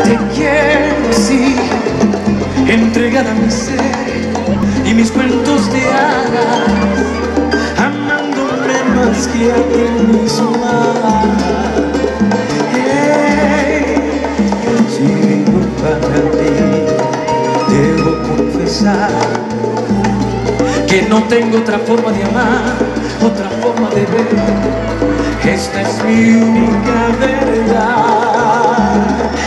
Te quiero así, entregada a mi ser y mis cuentos de hadas, amándome más que a ti misma. Si vivo para ti, debo confesar que no tengo otra forma de amar, otra forma de ver. Esta es mi única verdad.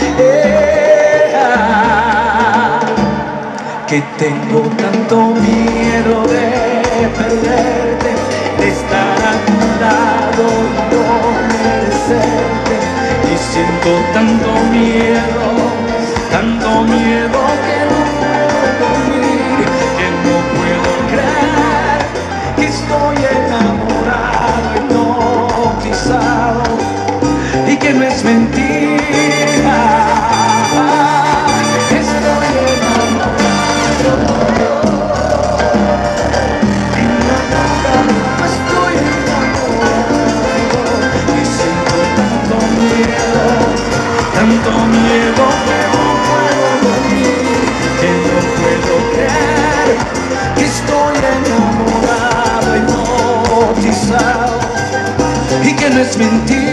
Que tengo tanto miedo de perderte, de estar a tu lado y no merecerte. Y siento tanto miedo que no puedo dormir, que no puedo creer que estoy enamorado, hipnotizado y que no es mentira. Estoy enamorado, estoy enamorado y siento tanto miedo que no puedo dormir, que no puedo creer que estoy enamorado, hipnotizado y que no es mentira.